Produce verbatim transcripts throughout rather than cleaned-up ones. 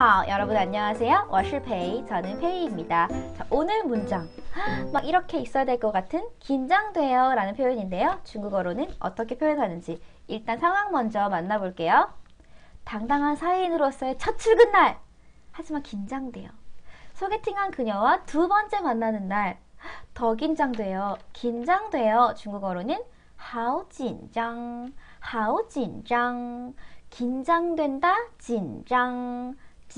아, 여러분 안녕하세요. 我是페이. 저는 페이입니다. 자, 오늘 문장 막 이렇게 있어야 될 것 같은 긴장돼요 라는 표현인데요. 중국어로는 어떻게 표현하는지 일단 상황 먼저 만나볼게요. 당당한 사회인으로서의 첫 출근 날! 하지만 긴장돼요. 소개팅한 그녀와 두 번째 만나는 날 더 긴장돼요. 긴장돼요. 중국어로는 好紧张,好紧张. 긴장된다, 긴장,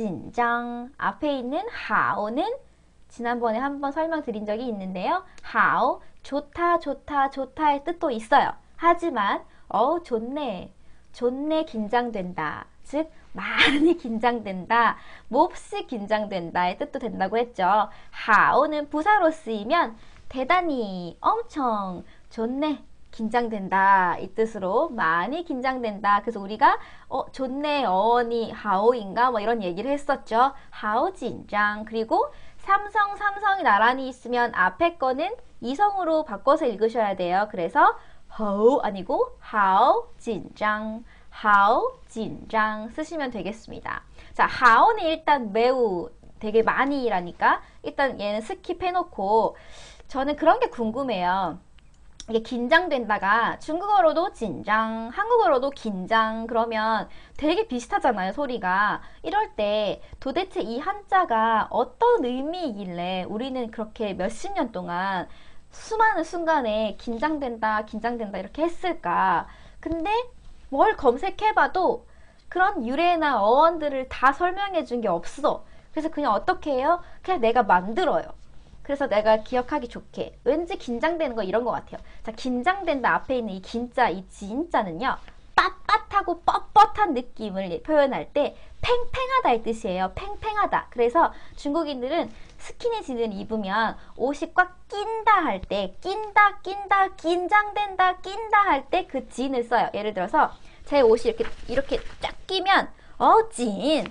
긴장. 앞에 있는 하오는 지난번에 한번 설명드린 적이 있는데요. 하오, 좋다, 좋다, 좋다의 뜻도 있어요. 하지만 어 좋네, 좋네 긴장된다. 즉 많이 긴장된다, 몹시 긴장된다의 뜻도 된다고 했죠. 하오는 부사로 쓰이면 대단히, 엄청, 좋네, 긴장된다 이 뜻으로 많이 긴장된다. 그래서 우리가 어 좋네 어원이 하오인가 뭐 이런 얘기를 했었죠. 하오 긴장. 그리고 삼성 삼성이 나란히 있으면 앞에 거는 이성으로 바꿔서 읽으셔야 돼요. 그래서 하오 아니고 하오 긴장, 하오 긴장 쓰시면 되겠습니다. 자, 하오는 일단 매우 되게 많이라니까 일단 얘는 스킵해 놓고 저는 그런 게 궁금해요. 이게 긴장된다가 중국어로도 긴장, 한국어로도 긴장 그러면 되게 비슷하잖아요, 소리가. 이럴 때 도대체 이 한자가 어떤 의미이길래 우리는 그렇게 몇십 년 동안 수많은 순간에 긴장된다, 긴장된다 이렇게 했을까? 근데 뭘 검색해봐도 그런 유래나 어원들을 다 설명해 준 게 없어. 그래서 그냥 어떻게 해요? 그냥 내가 만들어요. 그래서 내가 기억하기 좋게 왠지 긴장되는 거 이런 것 같아요. 자, 긴장된다 앞에 있는 이 긴자, 이 진자는요 빳빳하고 뻣뻣한 느낌을 표현할 때 팽팽하다 이 뜻이에요. 팽팽하다. 그래서 중국인들은 스키니진을 입으면 옷이 꽉 낀다 할 때 낀다 낀다 긴장된다 낀다 할 때 그 진을 써요. 예를 들어서 제 옷이 이렇게 이렇게 쫙 끼면 어 진,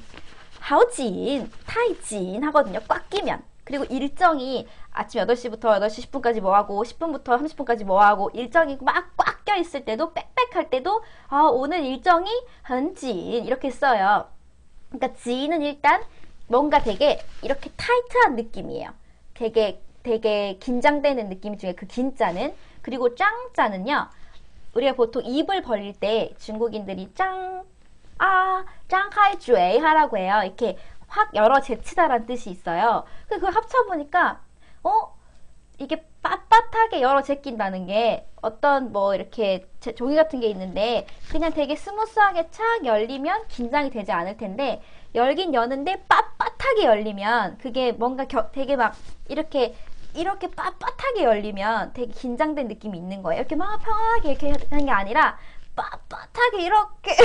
하오진, 타이진 하거든요. 꽉 끼면. 그리고 일정이 아침 여덟 시부터 여덟 시 십 분까지 뭐하고 십 분부터 삼십 분까지 뭐하고 일정이 막 꽉 껴있을 때도 빽빽할 때도 아 오늘 일정이 한진 이렇게 써요. 그러니까 진은 일단 뭔가 되게 이렇게 타이트한 느낌이에요. 되게 되게 긴장되는 느낌 중에 그 긴자는. 그리고 짱자는요 우리가 보통 입을 벌릴 때 중국인들이 짱, 아, 짱하이주에 하라고 해요. 이렇게 확 열어 제치다라는 뜻이 있어요. 그걸 합쳐보니까 어? 이게 빳빳하게 열어 제낀다는 게 어떤 뭐 이렇게 종이 같은 게 있는데 그냥 되게 스무스하게 착 열리면 긴장이 되지 않을 텐데 열긴 여는데 빳빳하게 열리면 그게 뭔가 겨, 되게 막 이렇게 이렇게 빳빳하게 열리면 되게 긴장된 느낌이 있는 거예요. 이렇게 막 평안하게 이렇게 하는 게 아니라 빳빳하게 이렇게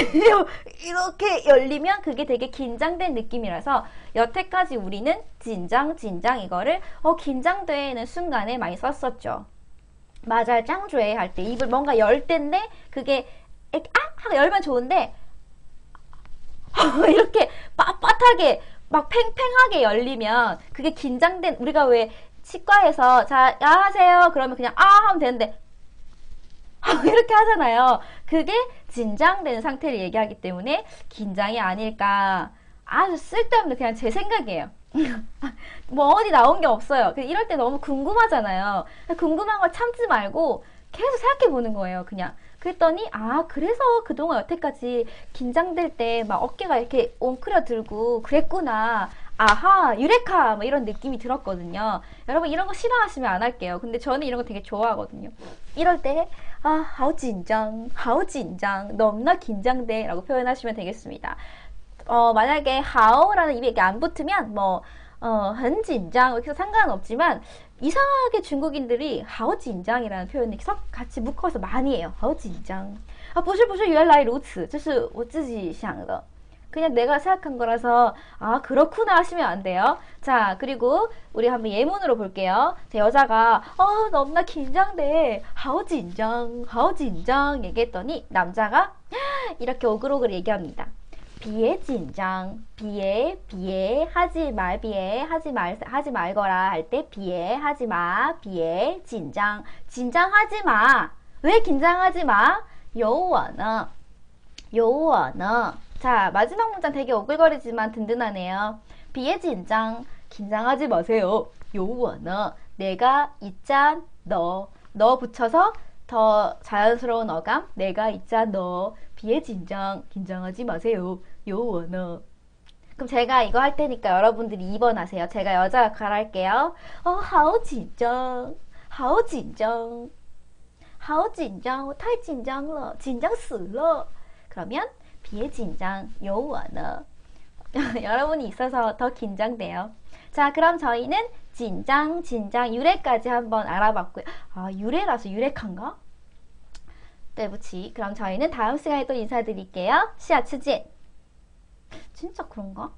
이렇게 열리면 그게 되게 긴장된 느낌이라서 여태까지 우리는 진장 진장 이거를 어 긴장되는 순간에 많이 썼었죠. 맞아요. 짱주에 할 때 입을 뭔가 열 때인데 그게 아! 하고 열면 좋은데 이렇게 빳빳하게 막 팽팽하게 열리면 그게 긴장된. 우리가 왜 치과에서 자 안녕하세요 그러면 그냥 아 하면 되는데 이렇게 하잖아요. 그게 긴장된 상태를 얘기하기 때문에 긴장이 아닐까. 아주 쓸데없는 그냥 제 생각이에요. 뭐 어디 나온 게 없어요. 이럴 때 너무 궁금하잖아요. 궁금한 걸 참지 말고 계속 생각해 보는 거예요. 그냥 그랬더니 아 그래서 그동안 여태까지 긴장될 때 막 어깨가 이렇게 웅크려 들고 그랬구나. 아하 유레카 뭐 이런 느낌이 들었거든요. 여러분 이런 거 싫어하시면 안 할게요. 근데 저는 이런 거 되게 좋아하거든요. 이럴 때 아, 하오 긴장, 하오 긴장, 너무나 긴장돼 라고 표현하시면 되겠습니다. 어, 만약에 하오라는 입에 이렇게 안 붙으면 뭐 어, 한 긴장 이렇게 상관은 없지만 이상하게 중국인들이 하오 긴장이라는 표현을 섞 같이 묶어서 많이 해요. 하오 긴장. 아, 不是不是原来如此这是我自己想的 그냥 내가 생각한 거라서 아 그렇구나 하시면 안 돼요. 자, 그리고 우리 한번 예문으로 볼게요. 자, 여자가 어 너무나 긴장돼, 하오 긴장, 하오 긴장 얘기했더니 남자가 이렇게 오글오글 얘기합니다. 비에 긴장, 비에 비에 하지 말, 비에 하지 말, 하지 말거라 할 때 비에 하지 마, 비에 긴장, 긴장하지 마. 왜 긴장하지 마? 有我呢，有我呢 자, 마지막 문장 되게 오글거리지만 든든하네요. 비에 긴장, 긴장하지 마세요. 요원어, 내가 있잔 너, 너 붙여서 더 자연스러운 어감, 내가 있잔 너, 비에 긴장, 긴장하지 마세요. 요원어. 그럼 제가 이거 할 테니까 여러분들이 이 번 하세요. 제가 여자 역할 할게요. 어, 하오 긴장, 하오 긴장, 하오 긴장, 太紧张了, 紧张死了. 그러면 비에 긴장, 요원어. 여러분이 있어서 더 긴장돼요. 자, 그럼 저희는 진장, 진장, 유래까지 한번 알아봤고요. 아, 유래라서 유래칸가? 네不起. 그럼 저희는 다음 시간에 또 인사드릴게요. 시아츠진. 진짜 그런가?